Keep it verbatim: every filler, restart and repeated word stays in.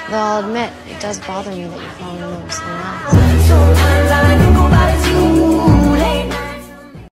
Though I'll admit, it does bother me that you're falling in love with someone else.